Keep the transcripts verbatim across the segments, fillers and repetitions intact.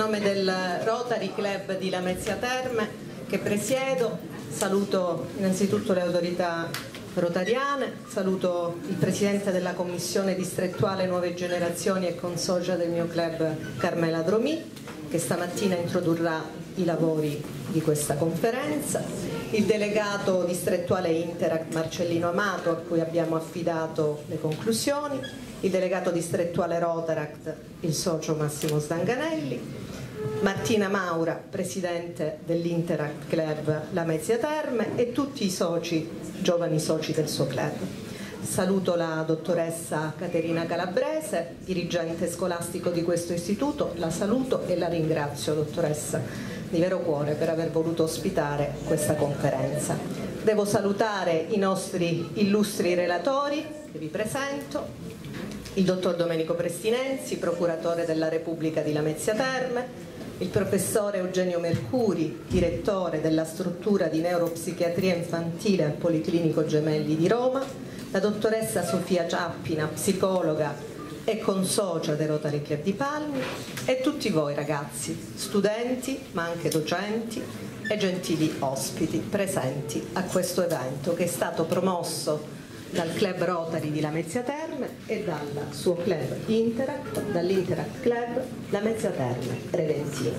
nome del Rotary Club di Lamezia Terme, che presiedo, saluto innanzitutto le autorità rotariane, saluto il Presidente della Commissione distrettuale Nuove Generazioni e consocia del mio club Carmela Dromì, che stamattina introdurrà i lavori di questa conferenza, il delegato distrettuale Interact Marcellino Amato, a cui abbiamo affidato le conclusioni, il delegato distrettuale Rotaract, il socio Massimo Stanganelli, Martina Maura, presidente dell'Interact Club Lamezia Terme, e tutti i soci, giovani soci del suo club. Saluto la dottoressa Caterina Calabrese, dirigente scolastico di questo istituto, la saluto e la ringrazio, dottoressa, di vero cuore per aver voluto ospitare questa conferenza. Devo salutare i nostri illustri relatori, che vi presento, il dottor Domenico Prestinenzi, procuratore della Repubblica di Lamezia Terme, il professore Eugenio Mercuri, direttore della struttura di neuropsichiatria infantile al Policlinico Gemelli di Roma, la dottoressa Sofia Ciappina, psicologa e consocia del Rotary Club di Palmi, e tutti voi ragazzi, studenti ma anche docenti e gentili ospiti presenti a questo evento che è stato promosso dal Club Rotary di Lamezia Terme e dal suo club Interact, dall'Interact Club Lamezia Terme Reventino.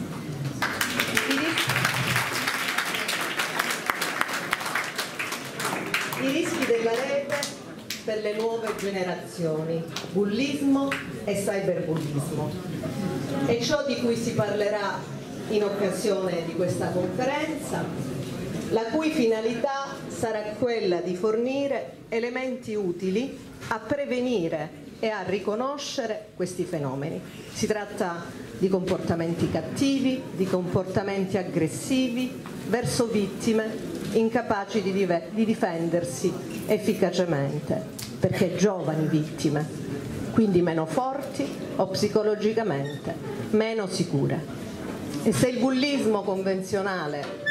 I rischi della rete per le nuove generazioni, bullismo e cyberbullismo. È ciò di cui si parlerà in occasione di questa conferenza, la cui finalità sarà quella di fornire elementi utili a prevenire e a riconoscere questi fenomeni. Si tratta di comportamenti cattivi, di comportamenti aggressivi verso vittime incapaci di, di difendersi efficacemente, perché giovani vittime, quindi meno forti o psicologicamente meno sicure. E se il bullismo convenzionale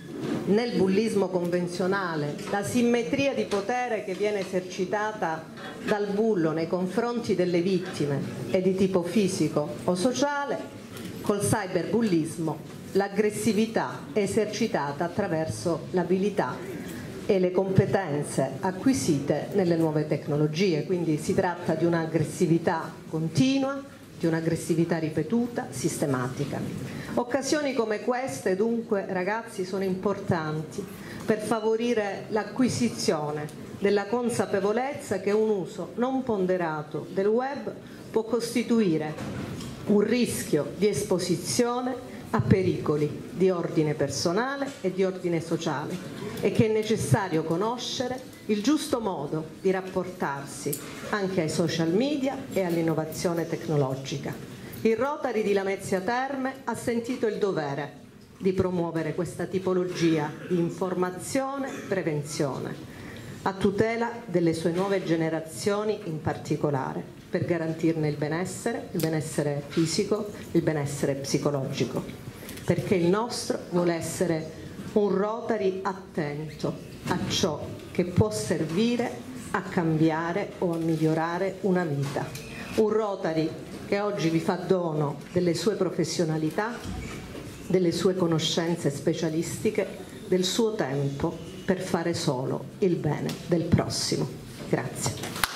Nel bullismo convenzionale la simmetria di potere che viene esercitata dal bullo nei confronti delle vittime è di tipo fisico o sociale, col cyberbullismo l'aggressività è esercitata attraverso l'abilità e le competenze acquisite nelle nuove tecnologie, quindi si tratta di un'aggressività continua, di un'aggressività ripetuta, sistematica. Occasioni come queste, dunque, ragazzi, sono importanti per favorire l'acquisizione della consapevolezza che un uso non ponderato del web può costituire un rischio di esposizione a pericoli di ordine personale e di ordine sociale e che è necessario conoscere il giusto modo di rapportarsi anche ai social media e all'innovazione tecnologica. Il Rotary di Lamezia Terme ha sentito il dovere di promuovere questa tipologia di informazione e prevenzione a tutela delle sue nuove generazioni in particolare, per garantirne il benessere, il benessere fisico, il benessere psicologico, perché il nostro vuole essere un Rotary attento a ciò che può servire a cambiare o a migliorare una vita. Un Rotary che oggi vi fa dono delle sue professionalità, delle sue conoscenze specialistiche, del suo tempo per fare solo il bene del prossimo. Grazie.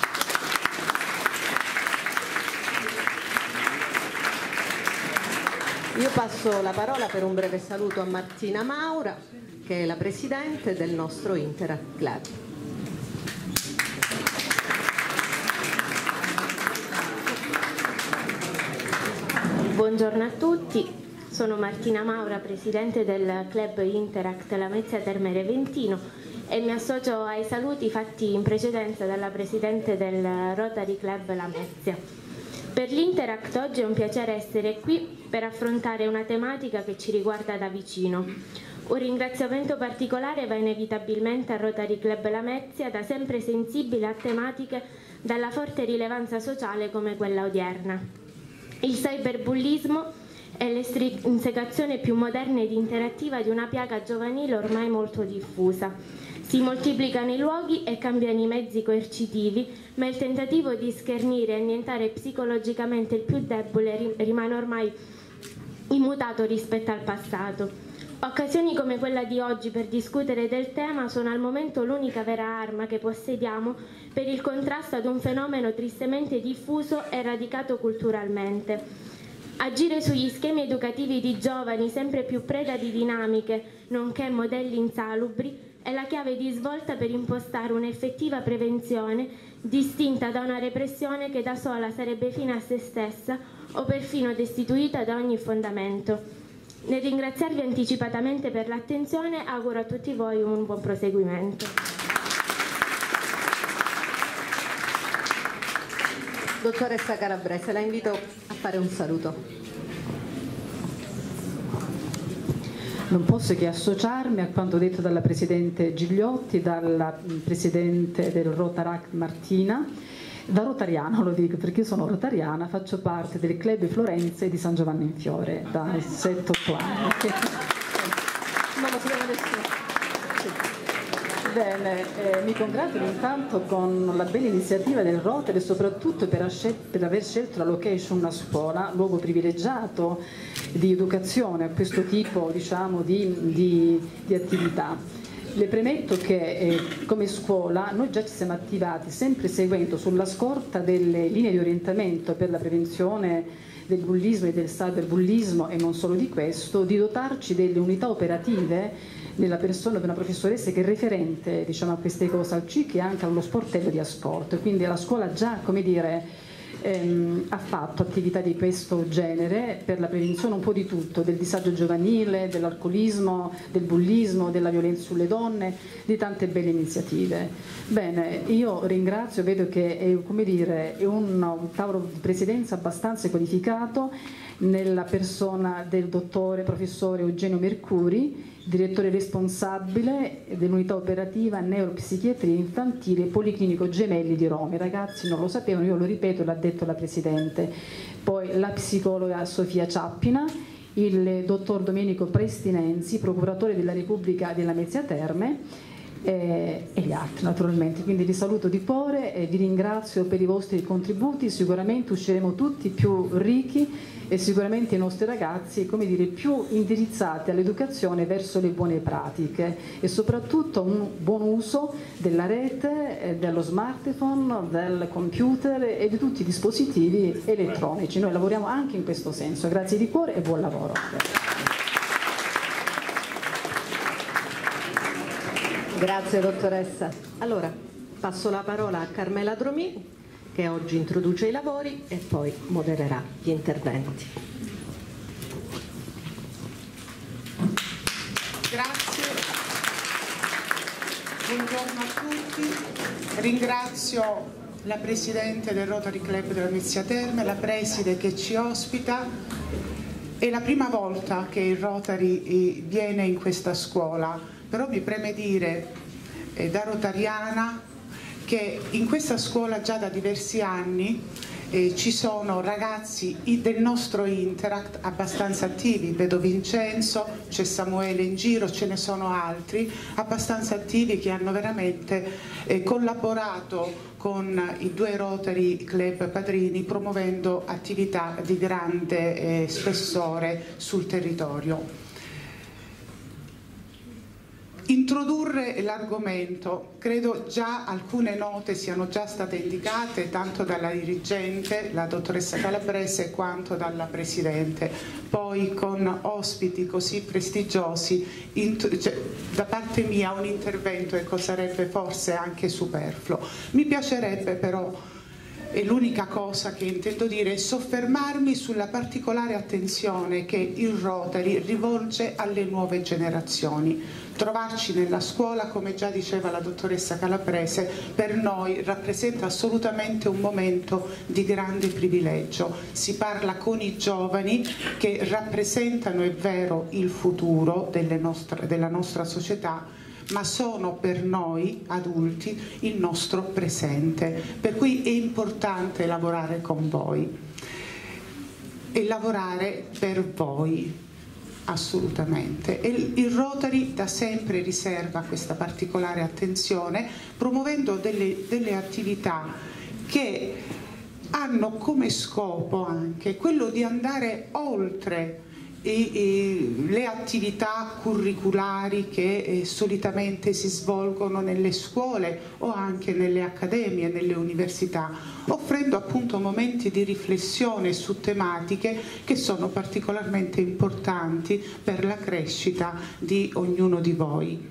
Io passo la parola per un breve saluto a Martina Maura, che è la Presidente del nostro Interact Club. Buongiorno a tutti, sono Martina Maura, Presidente del Club Interact Lamezia Terme Reventino, e mi associo ai saluti fatti in precedenza dalla Presidente del Rotary Club Lamezia. Per l'Interact oggi è un piacere essere qui per affrontare una tematica che ci riguarda da vicino. Un ringraziamento particolare va inevitabilmente al Rotary Club Lamezia, da sempre sensibile a tematiche dalla forte rilevanza sociale come quella odierna. Il cyberbullismo è l'estrinsecazione più moderna ed interattiva di una piaga giovanile ormai molto diffusa. Si moltiplicano i luoghi e cambiano i mezzi coercitivi, ma il tentativo di schernire e annientare psicologicamente il più debole rimane ormai immutato rispetto al passato. Occasioni come quella di oggi per discutere del tema sono al momento l'unica vera arma che possediamo per il contrasto ad un fenomeno tristemente diffuso e radicato culturalmente. Agire sugli schemi educativi di giovani sempre più preda di dinamiche, nonché modelli insalubri, è la chiave di svolta per impostare un'effettiva prevenzione distinta da una repressione che da sola sarebbe fine a se stessa o perfino destituita da ogni fondamento. Nel ringraziarvi anticipatamente per l'attenzione, auguro a tutti voi un buon proseguimento. Dottoressa Calabrese, la invito a fare un saluto. Non posso che associarmi a quanto detto dalla Presidente Gigliotti, dalla Presidente del Rotaract Martina. Da rotariana lo dico perché io sono rotariana, faccio parte del Club Florenze di San Giovanni in Fiore da sette otto anni. Bene, eh, mi congratulo intanto con la bella iniziativa del Rotary e soprattutto per, per aver scelto la location una scuola, luogo privilegiato di educazione a questo tipo, diciamo, di, di, di attività. Le premetto che eh, come scuola noi già ci siamo attivati sempre seguendo sulla scorta delle linee di orientamento per la prevenzione del bullismo e del cyberbullismo e non solo di questo, di dotarci delle unità operative nella persona di una professoressa che è referente, diciamo, a queste cose al C I C e anche allo sportello di ascolto. Quindi la scuola già, come dire, Ehm, ha fatto attività di questo genere per la prevenzione un po' di tutto, del disagio giovanile, dell'alcolismo, del bullismo, della violenza sulle donne, di tante belle iniziative. Bene, io ringrazio, vedo che è, come dire, è un, un tavolo di presidenza abbastanza qualificato nella persona del dottore professore Eugenio Mercuri, direttore responsabile dell'unità operativa neuropsichiatria infantile Policlinico Gemelli di Roma. I ragazzi non lo sapevano, io lo ripeto, l'ha detto la Presidente. Poi la psicologa Sofia Ciappina, il dottor Domenico Prestinenzi, procuratore della Repubblica di Lamezia Terme, eh, e gli altri naturalmente. Quindi vi saluto di cuore e vi ringrazio per i vostri contributi. Sicuramente usciremo tutti più ricchi e sicuramente i nostri ragazzi, come dire, più indirizzati all'educazione verso le buone pratiche e soprattutto un buon uso della rete, dello smartphone, del computer e di tutti i dispositivi elettronici. Noi lavoriamo anche in questo senso. Grazie di cuore e buon lavoro. Grazie dottoressa. Allora passo la parola a Carmela Dromì, che oggi introduce i lavori e poi modererà gli interventi. Grazie, buongiorno a tutti, ringrazio la Presidente del Rotary Club della Lamezia Terme, la Preside che ci ospita. È la prima volta che il Rotary viene in questa scuola, però mi preme dire eh, da rotariana che in questa scuola già da diversi anni eh, ci sono ragazzi del nostro Interact abbastanza attivi, vedo Vincenzo, c'è Samuele in giro, ce ne sono altri abbastanza attivi che hanno veramente eh, collaborato con i due Rotary Club padrini promuovendo attività di grande eh, spessore sul territorio. Introdurre l'argomento, credo già alcune note siano già state indicate tanto dalla dirigente, la dottoressa Calabrese, quanto dalla Presidente, poi con ospiti così prestigiosi, cioè, da parte mia un intervento ecco, sarebbe forse anche superfluo. Mi piacerebbe però, e l'unica cosa che intendo dire è soffermarmi sulla particolare attenzione che il Rotary rivolge alle nuove generazioni. Trovarci nella scuola, come già diceva la dottoressa Calabrese, per noi rappresenta assolutamente un momento di grande privilegio. Si parla con i giovani che rappresentano, è vero, il futuro delle nostre, della nostra società, ma sono per noi adulti il nostro presente, per cui è importante lavorare con voi e lavorare per voi, assolutamente. E il Rotary da sempre riserva questa particolare attenzione promuovendo delle, delle attività che hanno come scopo anche quello di andare oltre E, e, le attività curriculari che eh, solitamente si svolgono nelle scuole o anche nelle accademie, nelle università, offrendo appunto momenti di riflessione su tematiche che sono particolarmente importanti per la crescita di ognuno di voi.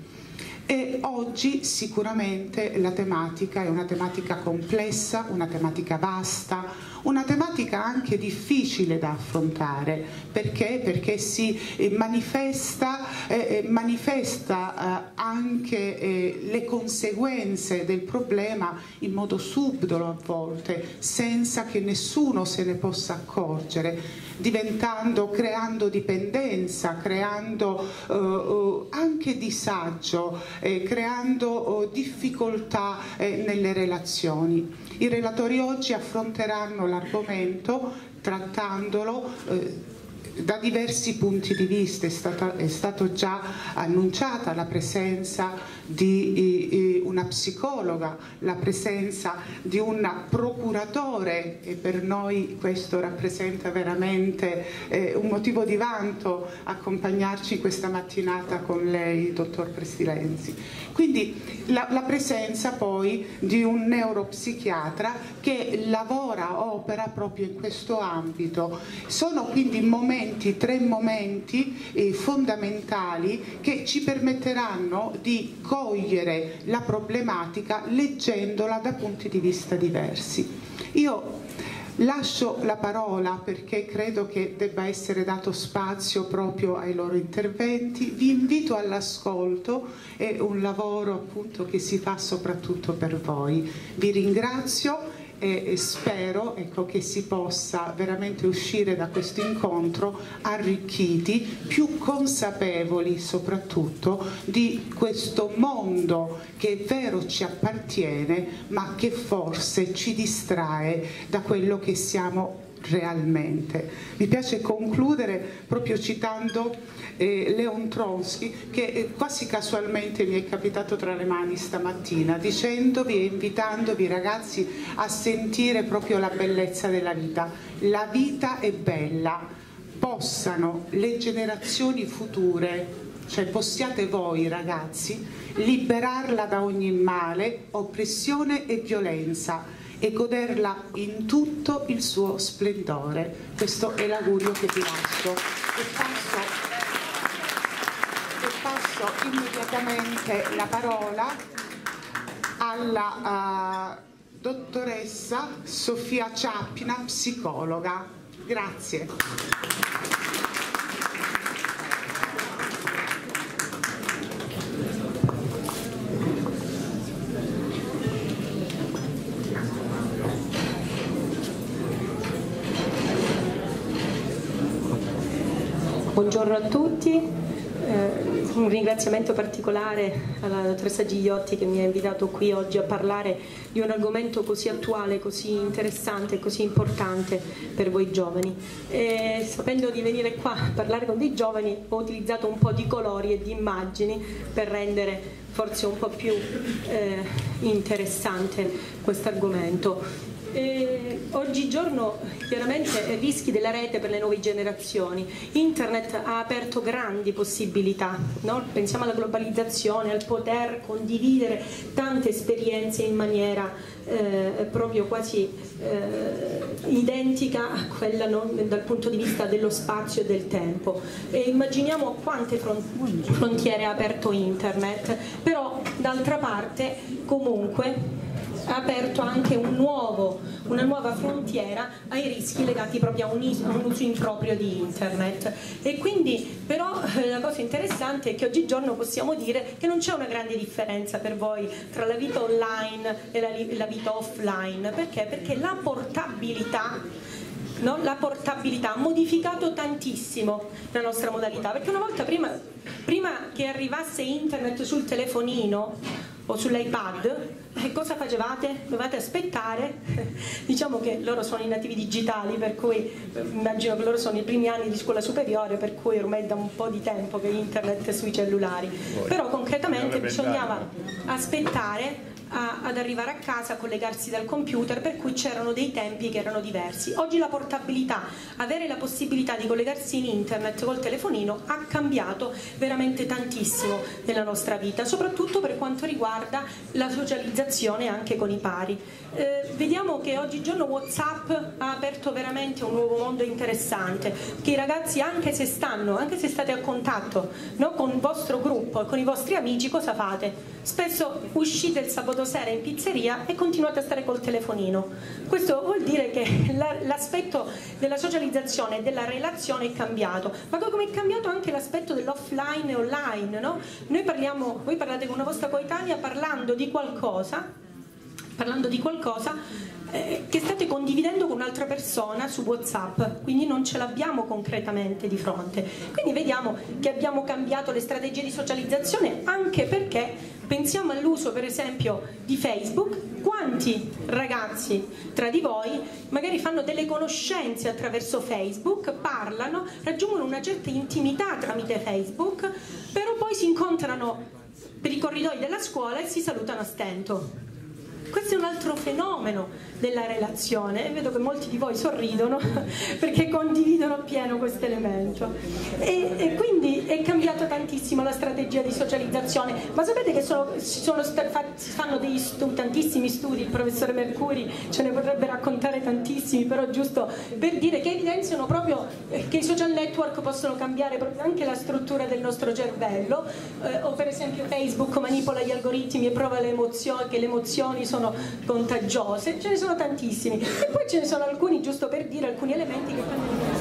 E oggi sicuramente la tematica è una tematica complessa, una tematica vasta, una tematica anche difficile da affrontare. Perché? Perché si eh, manifesta, eh, manifesta eh, anche eh, le conseguenze del problema in modo subdolo a volte, senza che nessuno se ne possa accorgere, diventando, creando dipendenza, creando eh, anche disagio, eh, creando eh, difficoltà eh, nelle relazioni. I relatori oggi affronteranno l'argomento trattandolo eh, da diversi punti di vista. È stata, è stato già annunciata la presenza di eh, una psicologa, la presenza di un procuratore, e per noi questo rappresenta veramente eh, un motivo di vanto accompagnarci questa mattinata con lei, dottor Prestilenzi. Quindi la, la presenza poi di un neuropsichiatra che lavora, opera proprio in questo ambito. Sono quindi momenti, tre momenti eh, fondamentali che ci permetteranno di cogliere la problematica leggendola da punti di vista diversi. Io lascio la parola perché credo che debba essere dato spazio proprio ai loro interventi. Vi invito all'ascolto, è un lavoro appunto che si fa soprattutto per voi. Vi ringrazio e spero, ecco, che si possa veramente uscire da questo incontro arricchiti, più consapevoli soprattutto di questo mondo che è vero ci appartiene, ma che forse ci distrae da quello che siamo realmente. Mi piace concludere proprio citando eh, Leon Trotsky, che eh, quasi casualmente mi è capitato tra le mani stamattina, dicendovi e invitandovi ragazzi a sentire proprio la bellezza della vita. La vita è bella, possano le generazioni future, cioè possiate voi ragazzi, liberarla da ogni male, oppressione e violenza, e goderla in tutto il suo splendore. Questo è l'augurio che vi lascio. E passo, e passo immediatamente la parola alla uh, dottoressa Sofia Ciappina, psicologa. Grazie. Buongiorno a tutti, eh, un ringraziamento particolare alla dottoressa Gigliotti che mi ha invitato qui oggi a parlare di un argomento così attuale, così interessante e così importante per voi giovani. E, sapendo di venire qua a parlare con dei giovani, ho utilizzato un po' di colori e di immagini per rendere forse un po' più eh, interessante questo argomento. Eh, oggigiorno chiaramente rischi della rete per le nuove generazioni. Internet ha aperto grandi possibilità, no? Pensiamo alla globalizzazione, al poter condividere tante esperienze in maniera eh, proprio quasi eh, identica a quella, no? Dal punto di vista dello spazio e del tempo. E immaginiamo quante frontiere ha aperto Internet, però d'altra parte comunque ha aperto anche un nuovo, una nuova frontiera ai rischi legati proprio a un, a un uso improprio di Internet. E quindi però la cosa interessante è che oggigiorno possiamo dire che non c'è una grande differenza per voi tra la vita online e la, la vita offline. Perché? Perché la portabilità No? La portabilità ha modificato tantissimo la nostra modalità, perché una volta prima, prima che arrivasse internet sul telefonino o sull'iPad, eh, cosa facevate? Dovevate aspettare. Diciamo che loro sono i nativi digitali, per cui eh, immagino che loro sono i primi anni di scuola superiore, per cui ormai da un po' di tempo che internet è sui cellulari. Però concretamente bisognava aspettare a, ad arrivare a casa, a collegarsi dal computer, per cui c'erano dei tempi che erano diversi. Oggi la portabilità, avere la possibilità di collegarsi in internet col telefonino ha cambiato veramente tantissimo nella nostra vita, soprattutto per quanto riguarda la socializzazione anche con i pari. Eh, vediamo che oggigiorno WhatsApp ha aperto veramente un nuovo mondo interessante, che i ragazzi, anche se stanno, anche se state a contatto, no, con il vostro gruppo, con i vostri amici, cosa fate? Spesso uscite il sabato sera in pizzeria e continuate a stare col telefonino. Questo vuol dire che l'aspetto della socializzazione e della relazione è cambiato, ma come è cambiato anche l'aspetto dell'offline e online, no? Noi parliamo, voi parlate con una vostra coetanea parlando di qualcosa parlando di qualcosa eh, che state condividendo con un'altra persona su WhatsApp, quindi non ce l'abbiamo concretamente di fronte. Quindi vediamo che abbiamo cambiato le strategie di socializzazione, anche perché pensiamo all'uso per esempio di Facebook. Quanti ragazzi tra di voi magari fanno delle conoscenze attraverso Facebook, parlano, raggiungono una certa intimità tramite Facebook, però poi si incontrano per i corridoi della scuola e si salutano a stento. Questo è un altro fenomeno della relazione, vedo che molti di voi sorridono perché condividono appieno questo elemento, e, e quindi è cambiata tantissimo la strategia di socializzazione. Ma sapete che sono, si, sono, si fanno degli studi, tantissimi studi, il professore Mercuri ce ne potrebbe raccontare tantissimi, però giusto per dire che evidenziano proprio che i social network possono cambiare proprio anche la struttura del nostro cervello, eh, o per esempio Facebook manipola gli algoritmi e prova le emozioni, che le emozioni sono contagiose. Ce ne sono tantissimi, e poi ce ne sono alcuni, giusto per dire, alcuni elementi che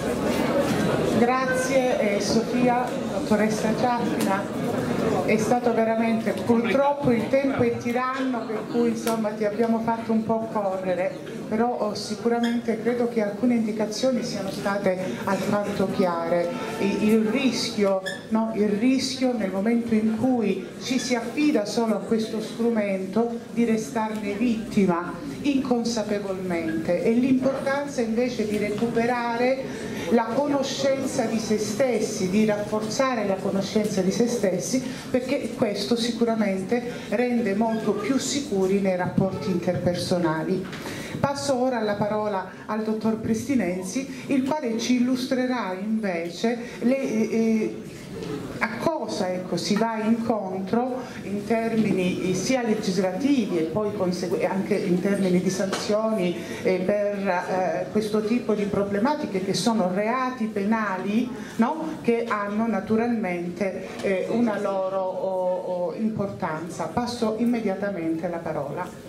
fanno. Grazie eh, Sofia, dottoressa Giaffina. È stato veramente, purtroppo il tempo è tiranno, per cui insomma ti abbiamo fatto un po' correre, però oh, sicuramente credo che alcune indicazioni siano state alquanto chiare. Il, il rischio, no? il rischio nel momento in cui ci si affida solo a questo strumento di restarne vittima inconsapevolmente, e l'importanza invece di recuperare la conoscenza di se stessi, di rafforzare la conoscenza di se stessi, perché questo sicuramente rende molto più sicuri nei rapporti interpersonali. Passo ora la parola al dottor Prestinenzi, il quale ci illustrerà invece le, eh, a cosa ecco, si va incontro in termini sia legislativi e poi anche in termini di sanzioni eh, per eh, questo tipo di problematiche, che sono reati penali, no? Che hanno naturalmente eh, una loro oh, oh, importanza. Passo immediatamente la parola.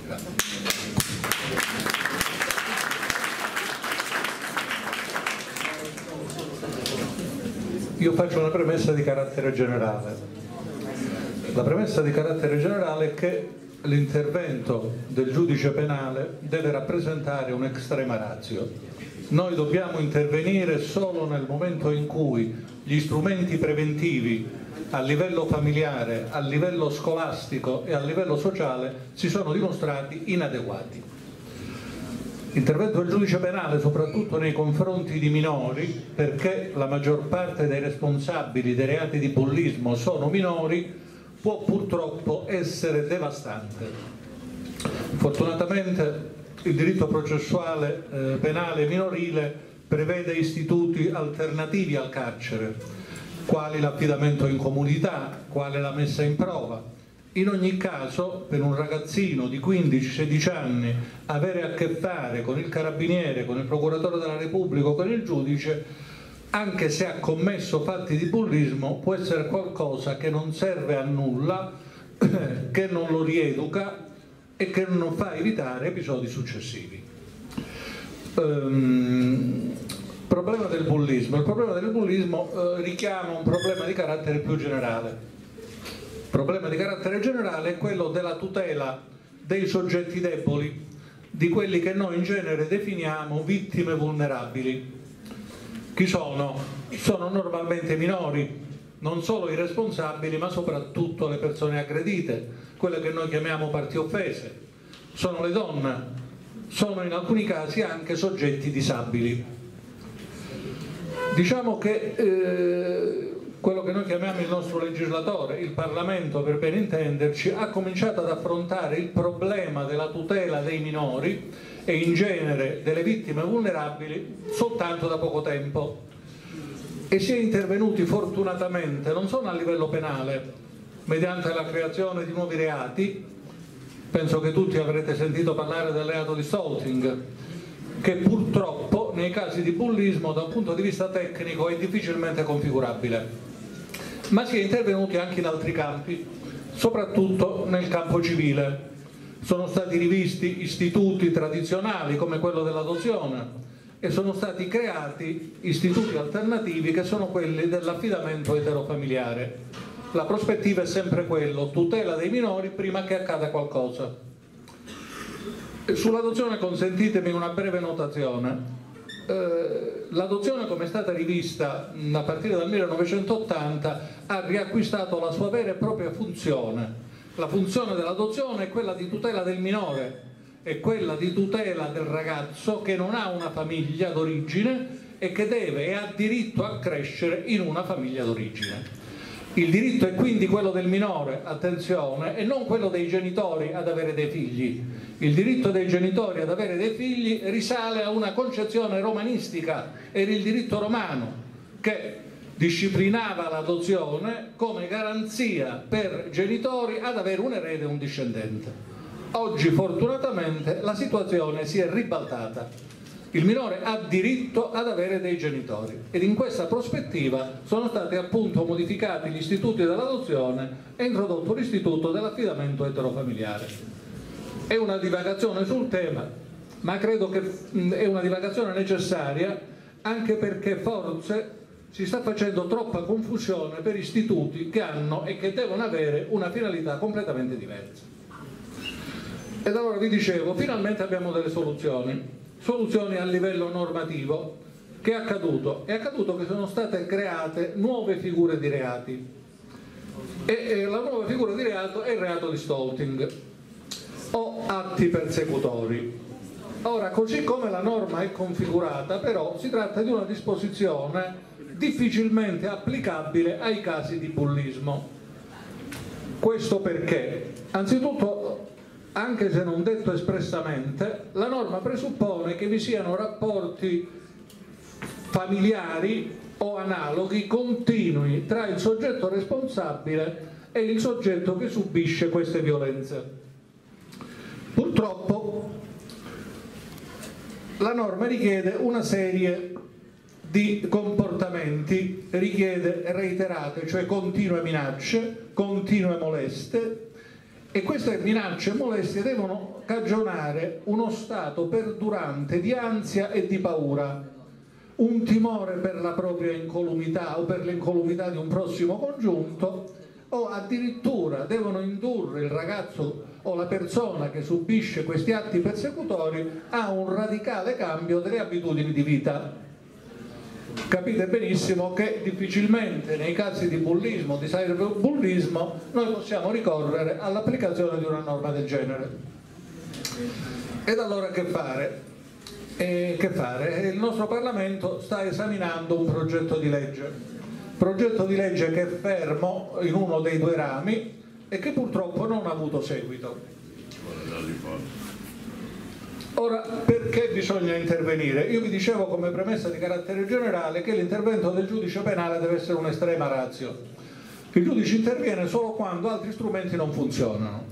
Io faccio una premessa di carattere generale. La premessa di carattere generale è che l'intervento del giudice penale deve rappresentare un extrema ratio. Noi dobbiamo intervenire solo nel momento in cui gli strumenti preventivi a livello familiare, a livello scolastico e a livello sociale si sono dimostrati inadeguati. Intervento del giudice penale soprattutto nei confronti di minori, perché la maggior parte dei responsabili dei reati di bullismo sono minori, può purtroppo essere devastante. Fortunatamente il diritto processuale eh, penale minorile prevede istituti alternativi al carcere, quali l'affidamento in comunità, quale la messa in prova. In ogni caso, per un ragazzino di quindici sedici anni avere a che fare con il carabiniere, con il procuratore della Repubblica o con il giudice, anche se ha commesso fatti di bullismo, può essere qualcosa che non serve a nulla, che non lo rieduca e che non fa evitare episodi successivi. Um, problema del bullismo. Il problema del bullismo eh, richiama un problema di carattere più generale. Il problema di carattere generale è quello della tutela dei soggetti deboli, di quelli che noi in genere definiamo vittime vulnerabili. Chi sono? Sono normalmente minori, non solo i responsabili, ma soprattutto le persone aggredite, quelle che noi chiamiamo parti offese. Sono le donne, sono in alcuni casi anche soggetti disabili. Diciamo che eh, quello che noi chiamiamo il nostro legislatore, il Parlamento per ben intenderci, ha cominciato ad affrontare il problema della tutela dei minori e in genere delle vittime vulnerabili soltanto da poco tempo, e si è intervenuti fortunatamente non solo a livello penale mediante la creazione di nuovi reati. Penso che tutti avrete sentito parlare del reato di stalking, che purtroppo nei casi di bullismo da un punto di vista tecnico è difficilmente configurabile, ma si è intervenuti anche in altri campi, soprattutto nel campo civile. Sono stati rivisti istituti tradizionali come quello dell'adozione e sono stati creati istituti alternativi che sono quelli dell'affidamento eterofamiliare. La prospettiva è sempre quello: tutela dei minori prima che accada qualcosa. Sull'adozione consentitemi una breve notazione. Eh, l'adozione, come è stata rivista a partire dal millenovecentottanta, ha riacquistato la sua vera e propria funzione. La funzione dell'adozione è quella di tutela del minore, è quella di tutela del ragazzo che non ha una famiglia d'origine e che deve e ha diritto a crescere in una famiglia d'origine. Il diritto è quindi quello del minore, attenzione, e non quello dei genitori ad avere dei figli. Il diritto dei genitori ad avere dei figli risale a una concezione romanistica, era il diritto romano che disciplinava l'adozione come garanzia per genitori ad avere un erede e un discendente. Oggi fortunatamente la situazione si è ribaltata. Il minore ha diritto ad avere dei genitori ed in questa prospettiva sono stati appunto modificati gli istituti dell'adozione e introdotto l'istituto dell'affidamento eterofamiliare. È una divagazione sul tema, ma credo che è una divagazione necessaria, anche perché forse si sta facendo troppa confusione per istituti che hanno e che devono avere una finalità completamente diversa. Ed allora vi dicevo, finalmente abbiamo delle soluzioni. Soluzioni a livello normativo. Che è accaduto? È accaduto che sono state create nuove figure di reati e, e la nuova figura di reato è il reato di stalking o atti persecutori. Ora, così come la norma è configurata, però si tratta di una disposizione difficilmente applicabile ai casi di bullismo. Questo perché? Anzitutto, anche se non detto espressamente, la norma presuppone che vi siano rapporti familiari o analoghi continui tra il soggetto responsabile e il soggetto che subisce queste violenze. Purtroppo la norma richiede una serie di comportamenti, richiede reiterate, cioè continue minacce, continue moleste, e queste minacce e molestie devono cagionare uno stato perdurante di ansia e di paura, un timore per la propria incolumità o per l'incolumità di un prossimo congiunto, o addirittura devono indurre il ragazzo o la persona che subisce questi atti persecutori a un radicale cambio delle abitudini di vita. Capite benissimo che difficilmente nei casi di bullismo, di cyberbullismo, noi possiamo ricorrere all'applicazione di una norma del genere. Ed allora che fare? E che fare? Il nostro Parlamento sta esaminando un progetto di legge, progetto di legge che è fermo in uno dei due rami e che purtroppo non ha avuto seguito. Ora, perché bisogna intervenire? Io vi dicevo come premessa di carattere generale che l'intervento del giudice penale deve essere un'estrema ratio. Il giudice interviene solo quando altri strumenti non funzionano.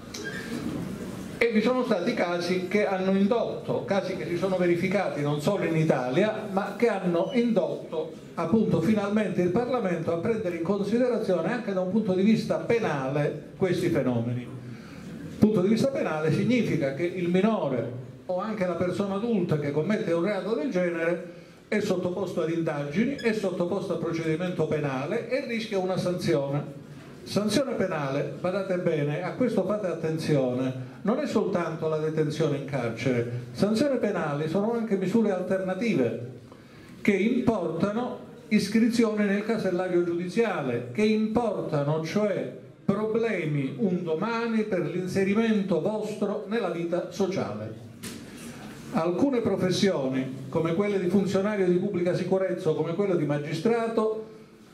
E vi sono stati casi che hanno indotto, casi che si sono verificati non solo in Italia, ma che hanno indotto appunto finalmente il Parlamento a prendere in considerazione anche da un punto di vista penale questi fenomeni. Dal punto di vista penale significa che il minore o anche la persona adulta che commette un reato del genere è sottoposto ad indagini, è sottoposto a procedimento penale e rischia una sanzione. Sanzione penale, badate bene, a questo fate attenzione, non è soltanto la detenzione in carcere, sanzioni penali sono anche misure alternative che importano iscrizione nel casellario giudiziale, che importano cioè problemi un domani per l'inserimento vostro nella vita sociale. Alcune professioni, come quelle di funzionario di pubblica sicurezza o come quello di magistrato,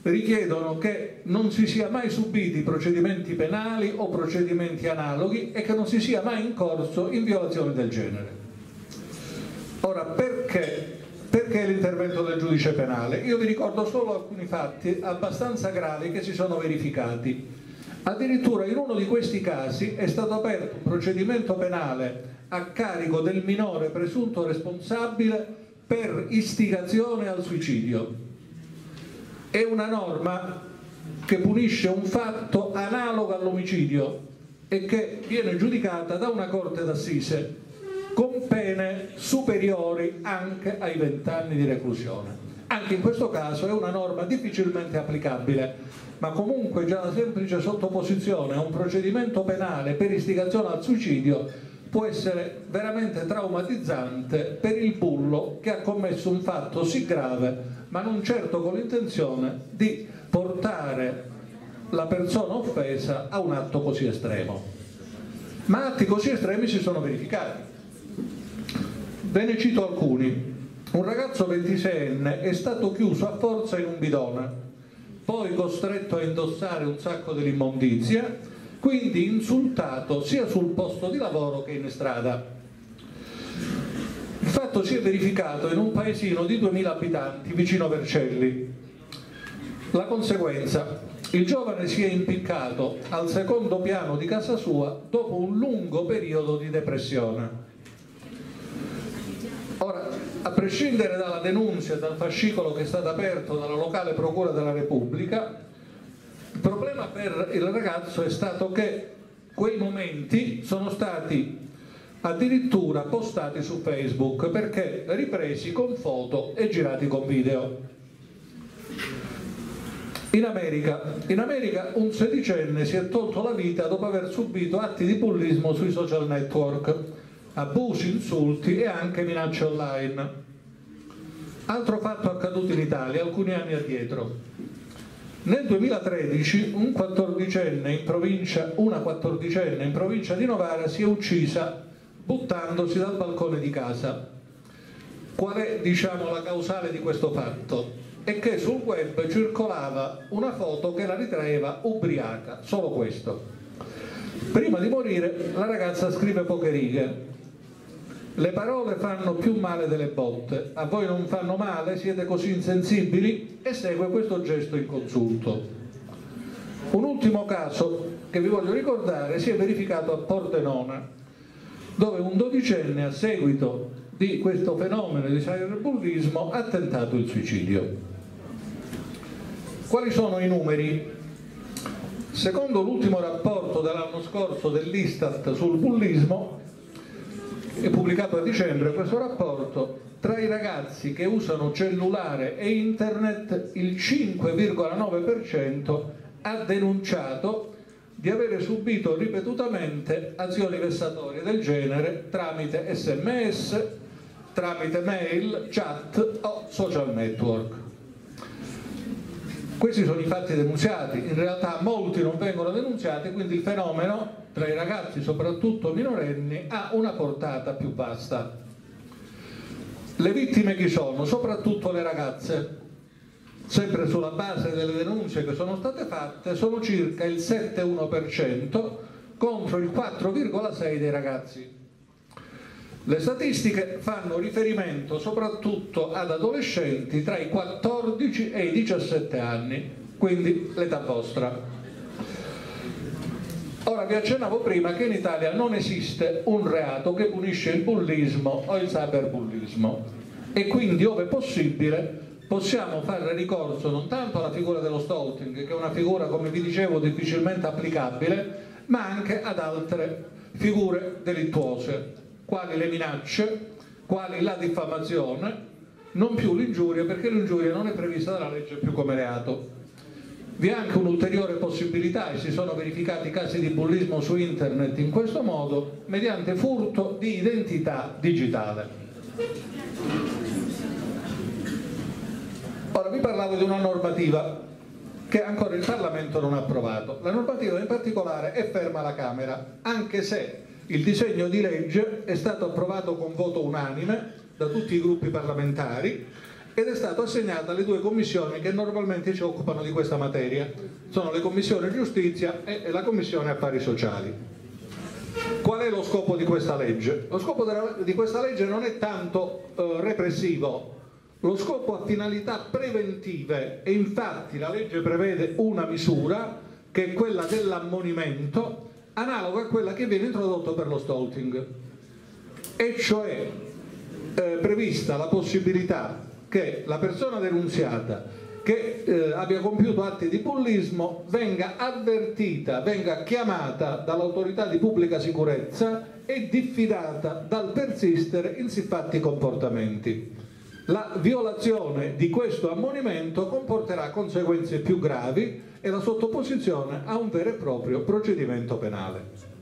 richiedono che non si sia mai subiti procedimenti penali o procedimenti analoghi e che non si sia mai incorso in violazioni del genere. Ora, perché, perché l'intervento del giudice penale? Io vi ricordo solo alcuni fatti abbastanza gravi che si sono verificati. Addirittura in uno di questi casi è stato aperto un procedimento penale a carico del minore presunto responsabile per istigazione al suicidio. È una norma che punisce un fatto analogo all'omicidio e che viene giudicata da una corte d'assise con pene superiori anche ai vent'anni di reclusione. Anche in questo caso è una norma difficilmente applicabile, ma comunque già la semplice sottoposizione a un procedimento penale per istigazione al suicidio può essere veramente traumatizzante per il bullo che ha commesso un fatto sì grave, ma non certo con l'intenzione di portare la persona offesa a un atto così estremo. Ma atti così estremi si sono verificati. Ve ne cito alcuni. Un ragazzo ventiseienne è stato chiuso a forza in un bidone, poi costretto a indossare un sacco dell'immondizia, quindi insultato sia sul posto di lavoro che in strada. Il fatto si è verificato in un paesino di duemila abitanti vicino Vercelli. La conseguenza: il giovane si è impiccato al secondo piano di casa sua dopo un lungo periodo di depressione. Ora, a prescindere dalla denuncia e dal fascicolo che è stato aperto dalla locale Procura della Repubblica, il problema per il ragazzo è stato che quei momenti sono stati addirittura postati su Facebook, perché ripresi con foto e girati con video. In America, in America un sedicenne si è tolto la vita dopo aver subito atti di bullismo sui social network, abusi, insulti e anche minacce online. Altro fatto accaduto in Italia alcuni anni addietro. Nel duemilatredici un quattordicenne in provincia, una quattordicenne in provincia di Novara si è uccisa buttandosi dal balcone di casa. Qual è, diciamo, la causale di questo fatto? È che sul web circolava una foto che la ritraeva ubriaca, solo questo. Prima di morire la ragazza scrive poche righe. Le parole fanno più male delle botte, a voi non fanno male, siete così insensibili? E segue questo gesto inconsulto. Un ultimo caso che vi voglio ricordare si è verificato a Pordenone, dove un dodicenne a seguito di questo fenomeno di cyberbullismo ha tentato il suicidio. Quali sono i numeri? Secondo l'ultimo rapporto dell'anno scorso dell'Istat sul bullismo, è pubblicato a dicembre questo rapporto, tra i ragazzi che usano cellulare e internet il cinque virgola nove per cento ha denunciato di avere subito ripetutamente azioni vessatorie del genere tramite sms, tramite mail, chat o social network. Questi sono i fatti denunziati, in realtà molti non vengono denunziati, quindi il fenomeno tra i ragazzi, soprattutto minorenni, ha una portata più vasta. Le vittime chi sono? Soprattutto le ragazze. Sempre sulla base delle denunce che sono state fatte, sono circa il sette virgola uno per cento contro il quattro virgola sei per cento dei ragazzi. Le statistiche fanno riferimento soprattutto ad adolescenti tra i quattordici e i diciassette anni, quindi l'età vostra. Ora vi accennavo prima che in Italia non esiste un reato che punisce il bullismo o il cyberbullismo e quindi, ove possibile, possiamo fare ricorso non tanto alla figura dello stalking, che è una figura, come vi dicevo, difficilmente applicabile, ma anche ad altre figure delittuose, quali le minacce, quali la diffamazione, non più l'ingiuria, perché l'ingiuria non è prevista dalla legge più come reato. Vi è anche un'ulteriore possibilità, e si sono verificati casi di bullismo su internet in questo modo, mediante furto di identità digitale. Ora vi parlavo di una normativa che ancora il Parlamento non ha approvato. La normativa in particolare è ferma alla Camera, anche se il disegno di legge è stato approvato con voto unanime da tutti i gruppi parlamentari ed è stato assegnato alle due commissioni che normalmente si occupano di questa materia, sono le commissioni giustizia e la commissione affari sociali. Qual è lo scopo di questa legge? Lo scopo della, di questa legge non è tanto eh, repressivo, lo scopo ha finalità preventive e infatti la legge prevede una misura che è quella dell'ammonimento, analoga a quella che viene introdotta per lo stalking, e cioè eh, prevista la possibilità che la persona denunziata che eh, abbia compiuto atti di bullismo venga avvertita, venga chiamata dall'autorità di pubblica sicurezza e diffidata dal persistere in siffatti comportamenti. La violazione di questo ammonimento comporterà conseguenze più gravi e la sottoposizione a un vero e proprio procedimento penale.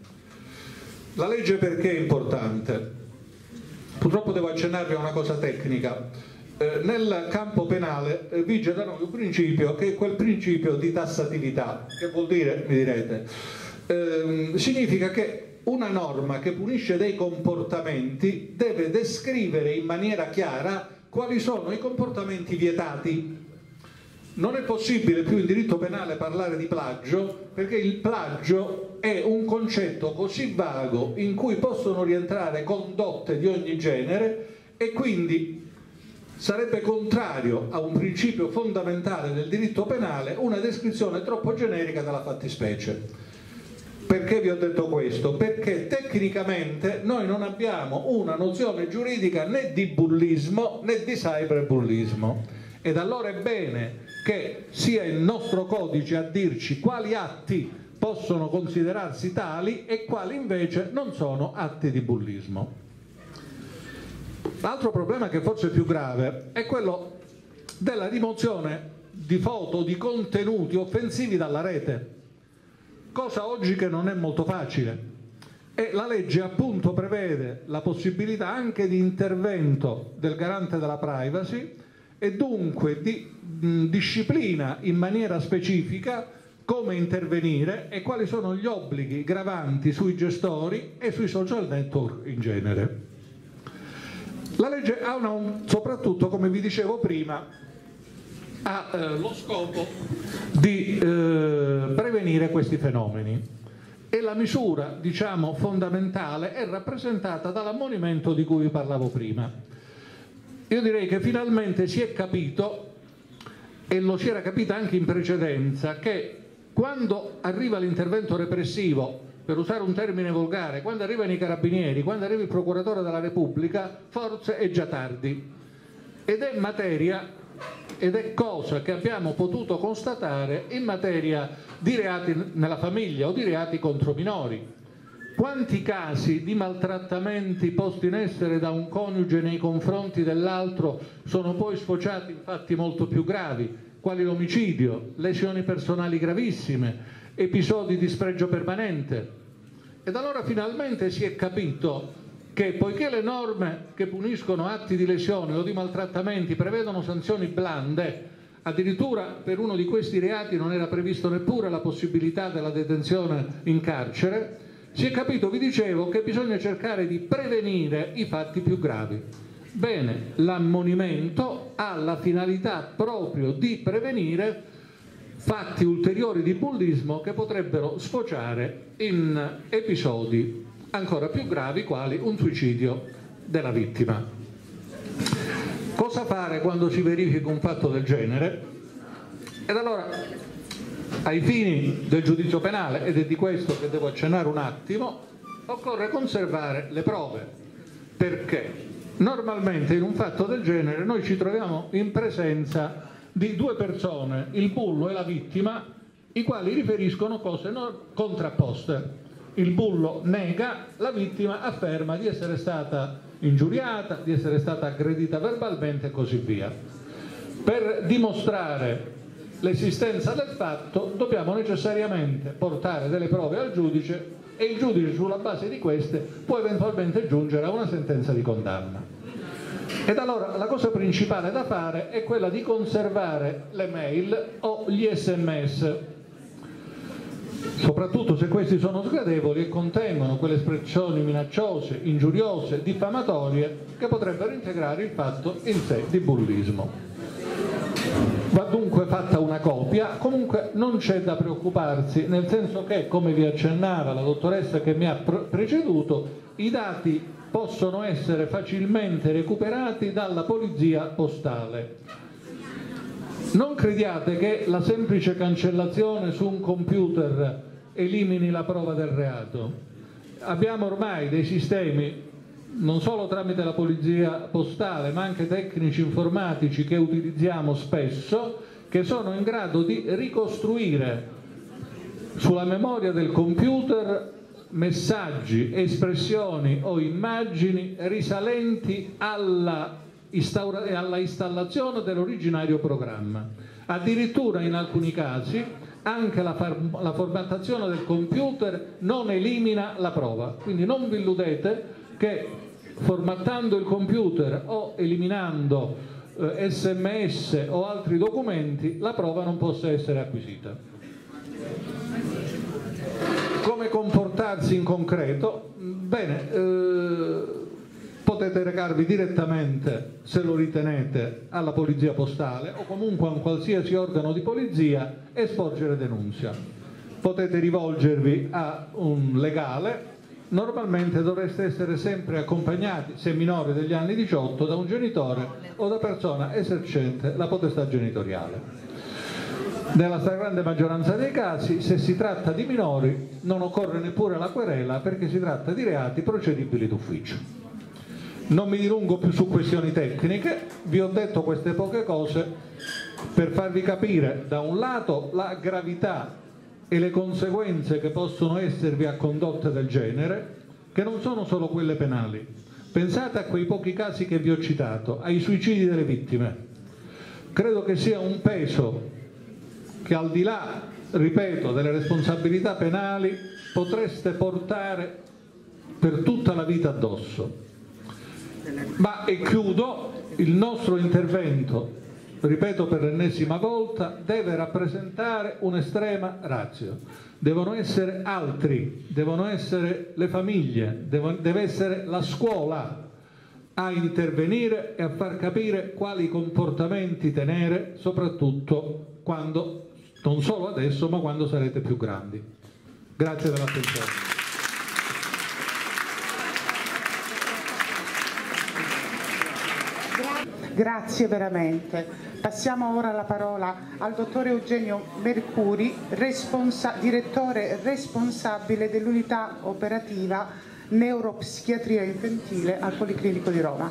La legge perché è importante? Purtroppo devo accennarvi a una cosa tecnica. Eh, nel campo penale eh, vige da noi un principio che è quel principio di tassatività. Che vuol dire, mi direte? Eh, significa che una norma che punisce dei comportamenti deve descrivere in maniera chiara quali sono i comportamenti vietati. Non è possibile più in diritto penale parlare di plagio, perché il plagio è un concetto così vago in cui possono rientrare condotte di ogni genere e quindi sarebbe contrario a un principio fondamentale del diritto penale una descrizione troppo generica della fattispecie. Perché vi ho detto questo? Perché tecnicamente noi non abbiamo una nozione giuridica né di bullismo né di cyberbullismo, ed allora è bene che sia il nostro codice a dirci quali atti possono considerarsi tali e quali invece non sono atti di bullismo. L'altro problema, che forse è più grave, è quello della rimozione di foto, di contenuti offensivi dalla rete, cosa oggi che non è molto facile, e la legge appunto prevede la possibilità anche di intervento del garante della privacy e dunque di mh, disciplina in maniera specifica come intervenire e quali sono gli obblighi gravanti sui gestori e sui social network in genere. La legge ha una, soprattutto, come vi dicevo prima, ha eh, lo scopo di eh, prevenire questi fenomeni, e la misura, diciamo, fondamentale è rappresentata dall'ammonimento di cui vi parlavo prima. Io direi che finalmente si è capito, e lo si era capito anche in precedenza, che quando arriva l'intervento repressivo, per usare un termine volgare, quando arrivano i carabinieri, quando arriva il procuratore della Repubblica, forse è già tardi, ed è materia ed è cosa che abbiamo potuto constatare in materia di reati nella famiglia o di reati contro minori. Quanti casi di maltrattamenti posti in essere da un coniuge nei confronti dell'altro sono poi sfociati in fatti molto più gravi, quali l'omicidio, lesioni personali gravissime, episodi di spregio permanente. Ed allora finalmente si è capito che, poiché le norme che puniscono atti di lesione o di maltrattamenti prevedono sanzioni blande, addirittura per uno di questi reati non era previsto neppure la possibilità della detenzione in carcere, si è capito, vi dicevo, che bisogna cercare di prevenire i fatti più gravi. Bene, l'ammonimento ha la finalità proprio di prevenire fatti ulteriori di bullismo che potrebbero sfociare in episodi ancora più gravi, quali un suicidio della vittima. Cosa fare quando si verifica un fatto del genere? Ed allora, ai fini del giudizio penale, ed è di questo che devo accennare un attimo, occorre conservare le prove, perché normalmente in un fatto del genere noi ci troviamo in presenza di due persone, il bullo e la vittima, i quali riferiscono cose contrapposte. Il bullo nega, la vittima afferma di essere stata ingiuriata, di essere stata aggredita verbalmente e così via. Per dimostrare l'esistenza del fatto dobbiamo necessariamente portare delle prove al giudice e il giudice, sulla base di queste, può eventualmente giungere a una sentenza di condanna. Ed allora la cosa principale da fare è quella di conservare le mail o gli sms. soprattutto se questi sono sgradevoli e contengono quelle espressioni minacciose, ingiuriose, diffamatorie che potrebbero integrare il fatto in sé di bullismo. Va dunque fatta una copia, comunque non c'è da preoccuparsi, nel senso che, come vi accennava la dottoressa che mi ha preceduto, i dati possono essere facilmente recuperati dalla polizia postale. Non crediate che la semplice cancellazione su un computer elimini la prova del reato. Abbiamo ormai dei sistemi, non solo tramite la polizia postale, ma anche tecnici informatici che utilizziamo spesso, che sono in grado di ricostruire sulla memoria del computer messaggi, espressioni o immagini risalenti alla, alla installazione dell'originario programma. Addirittura in alcuni casi anche la, la formattazione del computer non elimina la prova, quindi non vi illudete che formattando il computer o eliminando eh, sms o altri documenti la prova non possa essere acquisita. Come comportarsi in concreto? Bene, eh, potete recarvi direttamente, se lo ritenete, alla polizia postale o comunque a un qualsiasi organo di polizia e sporgere denuncia. Potete rivolgervi a un legale. Normalmente dovreste essere sempre accompagnati, se minori degli anni diciotto, da un genitore o da persona esercente la potestà genitoriale. Nella stragrande maggioranza dei casi, se si tratta di minori, non occorre neppure la querela perché si tratta di reati procedibili d'ufficio. Non mi dilungo più su questioni tecniche, vi ho detto queste poche cose per farvi capire da un lato la gravità e le conseguenze che possono esservi a condotte del genere, che non sono solo quelle penali. Pensate a quei pochi casi che vi ho citato, ai suicidi delle vittime. Credo che sia un peso che, al di là, ripeto, delle responsabilità penali, potreste portare per tutta la vita addosso. Ma, e chiudo, il nostro intervento, ripeto per l'ennesima volta, deve rappresentare un'estrema ratio. Devono essere altri, devono essere le famiglie, devo, deve essere la scuola a intervenire e a far capire quali comportamenti tenere, soprattutto quando, non solo adesso, ma quando sarete più grandi. Grazie dell'attenzione. Grazie veramente. Passiamo ora la parola al dottore Eugenio Mercuri, responsa- direttore responsabile dell'unità operativa neuropsichiatria infantile al Policlinico di Roma.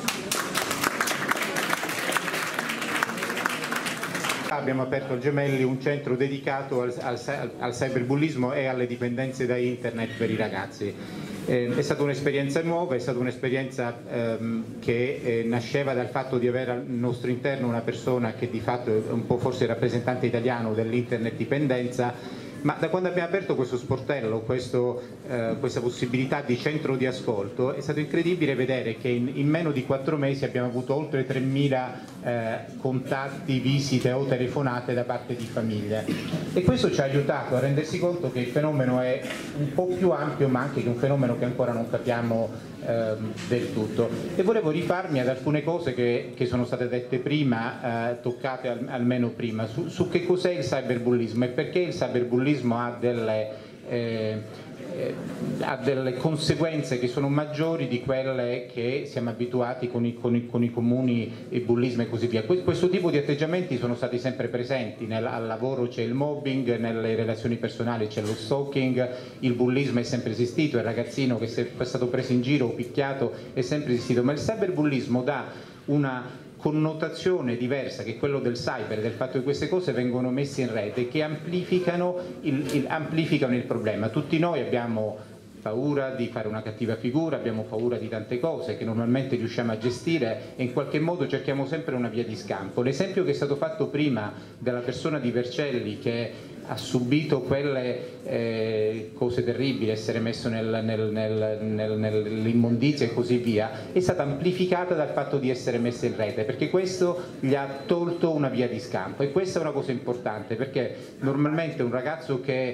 Abbiamo aperto al Gemelli un centro dedicato al, al, al cyberbullismo e alle dipendenze da internet per i ragazzi. Eh, è stata un'esperienza nuova, è stata un'esperienza ehm, che eh, nasceva dal fatto di avere al nostro interno una persona che di fatto è un po' forse il rappresentante italiano dell'internet dipendenza, ma da quando abbiamo aperto questo sportello, questo, eh, questa possibilità di centro di ascolto, è stato incredibile vedere che in, in meno di quattro mesi abbiamo avuto oltre tremila eh, contatti, visite o telefonate da parte di famiglie, e questo ci ha aiutato a rendersi conto che il fenomeno è un po' più ampio, ma anche che è un fenomeno che ancora non capiamo ehm, del tutto. E volevo rifarmi ad alcune cose che, che sono state dette prima, eh, toccate al, almeno prima, su, su che cos'è il cyberbullismo e perché il cyberbullismo ha delle, eh, eh, ha delle conseguenze che sono maggiori di quelle che siamo abituati con i, con i, con i comuni il bullismo e così via. Questo tipo di atteggiamenti sono stati sempre presenti. Nel, al lavoro c'è il mobbing, nelle relazioni personali c'è lo stalking, il bullismo è sempre esistito, il ragazzino che è stato preso in giro o picchiato è sempre esistito, ma il cyberbullismo dà una connotazione diversa, che è quello del cyber, del fatto che queste cose vengono messe in rete e che amplificano il, il, amplificano il problema. Tutti noi abbiamo paura di fare una cattiva figura, abbiamo paura di tante cose che normalmente riusciamo a gestire e in qualche modo cerchiamo sempre una via di scampo. L'esempio che è stato fatto prima della persona di Vercelli che ha subito quelle eh, cose terribili, essere messo nel, nel, nel, nel, nell'immondizia e così via, è stata amplificata dal fatto di essere messa in rete, perché questo gli ha tolto una via di scampo, e questa è una cosa importante, perché normalmente un ragazzo che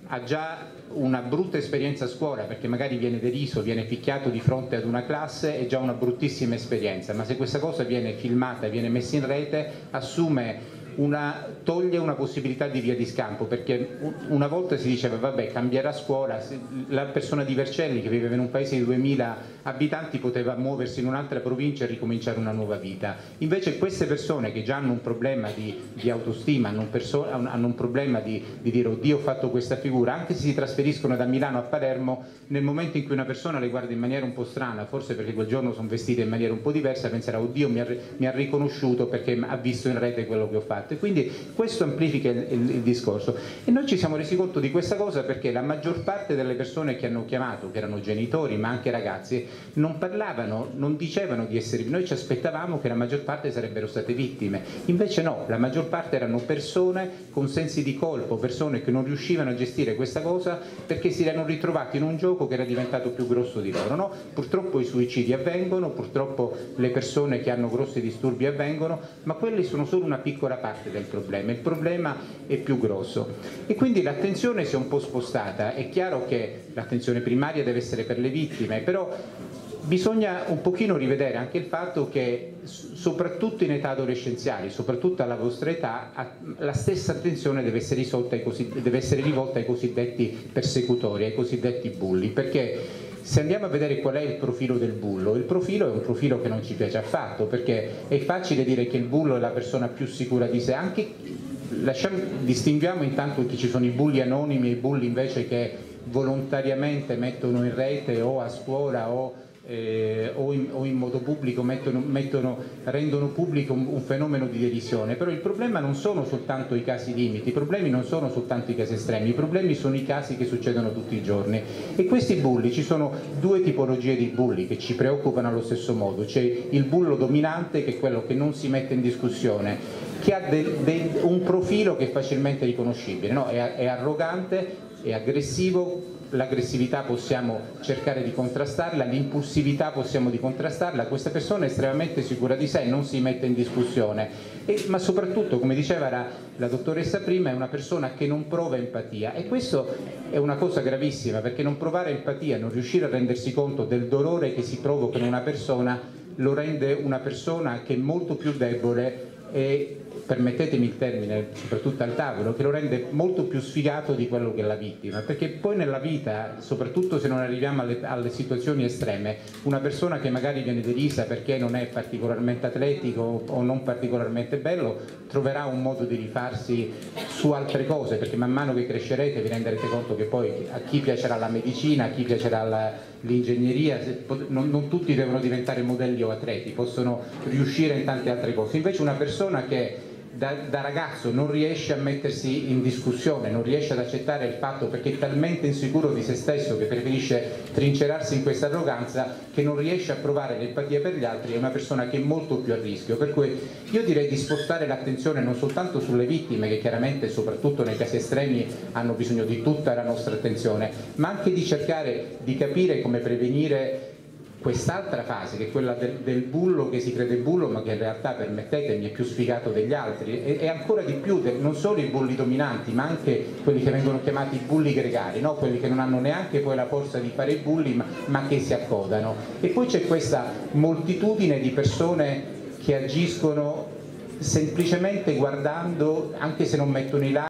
ha già una brutta esperienza a scuola, perché magari viene deriso, viene picchiato di fronte ad una classe, è già una bruttissima esperienza, ma se questa cosa viene filmata, viene messa in rete, assume una, toglie una possibilità di via di scampo, perché una volta si diceva vabbè, cambierà scuola, la persona di Vercelli che viveva in un paese di duemila abitanti poteva muoversi in un'altra provincia e ricominciare una nuova vita. Invece queste persone che già hanno un problema di, di autostima, hanno un, hanno un problema di, di dire oddio ho fatto questa figura, anche se si trasferiscono da Milano a Palermo, nel momento in cui una persona le guarda in maniera un po' strana, forse perché quel giorno sono vestite in maniera un po' diversa, penserà oddio mi ha, mi ha riconosciuto perché ha visto in rete quello che ho fatto. E quindi questo amplifica il, il, il discorso, e noi ci siamo resi conto di questa cosa perché la maggior parte delle persone che hanno chiamato, che erano genitori ma anche ragazzi, non parlavano, non dicevano di essere, noi ci aspettavamo che la maggior parte sarebbero state vittime, invece no, la maggior parte erano persone con sensi di colpo, persone che non riuscivano a gestire questa cosa perché si erano ritrovati in un gioco che era diventato più grosso di loro, no? Purtroppo i suicidi avvengono, purtroppo le persone che hanno grossi disturbi avvengono, ma quelli sono solo una piccola parte del problema, il problema è più grosso e quindi l'attenzione si è un po' spostata. È chiaro che l'attenzione primaria deve essere per le vittime, però bisogna un pochino rivedere anche il fatto che soprattutto in età adolescenziali, soprattutto alla vostra età, la stessa attenzione deve essere, risolta ai cosiddetti, deve essere rivolta ai cosiddetti persecutori, ai cosiddetti bulli, perché se andiamo a vedere qual è il profilo del bullo, il profilo è un profilo che non ci piace affatto, perché è facile dire che il bullo è la persona più sicura di sé, anche lasciamo, distinguiamo intanto che ci sono i bulli anonimi e i bulli invece che volontariamente mettono in rete o a scuola o Eh, o, in, o in modo pubblico mettono, mettono, rendono pubblico un, un fenomeno di derisione. Però il problema non sono soltanto i casi limiti, i problemi non sono soltanto i casi estremi, i problemi sono i casi che succedono tutti i giorni, e questi bulli, ci sono due tipologie di bulli che ci preoccupano allo stesso modo. C'è il bullo dominante, che è quello che non si mette in discussione, che ha de, de, un profilo che è facilmente riconoscibile, no? è, è arrogante, è aggressivo. L'aggressività possiamo cercare di contrastarla, l'impulsività possiamo di contrastarla, questa persona è estremamente sicura di sé, non si mette in discussione, e, ma soprattutto, come diceva la, la dottoressa prima, è una persona che non prova empatia, e questo è una cosa gravissima, perché non provare empatia, non riuscire a rendersi conto del dolore che si provoca in una persona, lo rende una persona che è molto più debole e, permettetemi il termine, soprattutto al tavolo, che lo rende molto più sfigato di quello che è la vittima, perché poi nella vita, soprattutto se non arriviamo alle, alle situazioni estreme, una persona che magari viene derisa perché non è particolarmente atletico o non particolarmente bello, troverà un modo di rifarsi su altre cose, perché man mano che crescerete vi renderete conto che poi a chi piacerà la medicina, a chi piacerà l'ingegneria, non, non tutti devono diventare modelli o atleti, possono riuscire in tante altre cose. Invece una persona che Da, da ragazzo non riesce a mettersi in discussione, non riesce ad accettare il fatto, perché è talmente insicuro di se stesso che preferisce trincerarsi in questa arroganza, che non riesce a provare l'empatia per gli altri, è una persona che è molto più a rischio. Per cui io direi di spostare l'attenzione non soltanto sulle vittime, che chiaramente soprattutto nei casi estremi hanno bisogno di tutta la nostra attenzione, ma anche di cercare di capire come prevenire quest'altra fase, che è quella del, del bullo che si crede bullo ma che in realtà, permettetemi, è più sfigato degli altri, e, e ancora di più de, non solo i bulli dominanti ma anche quelli che vengono chiamati bulli gregari, no? Quelli che non hanno neanche poi la forza di fare i bulli ma, ma che si accodano. E poi c'è questa moltitudine di persone che agiscono semplicemente guardando, anche se non mettono i like,